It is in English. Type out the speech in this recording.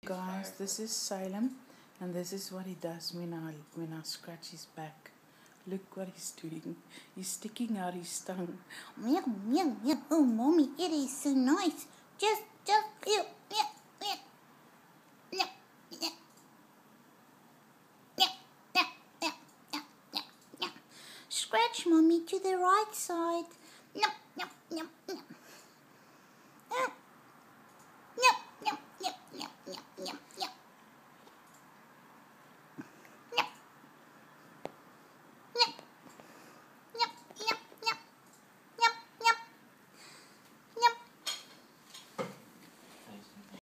Guys, this is Salem, and this is what he does when I scratch his back. Look what he's doing. He's sticking out his tongue. Meow, meow, meow. Oh, mommy, it is so nice. Just, meow, meow, meow, meow, meow, meow, meow, meow, meow, meow, meow. Scratch, mommy, to the right side. Meow, meow, meow, meow.